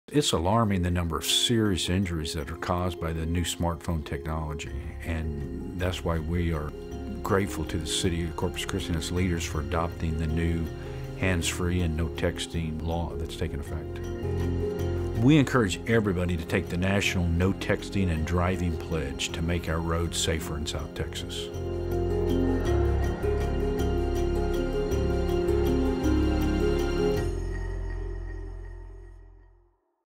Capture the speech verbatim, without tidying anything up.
It's alarming the number of serious injuries that are caused by the new smartphone technology, and that's why we are grateful to the City of Corpus Christi and its leaders for adopting the new hands-free and no texting law that's taken effect. We encourage everybody to take the National No Texting and Driving Pledge to make our roads safer in South Texas.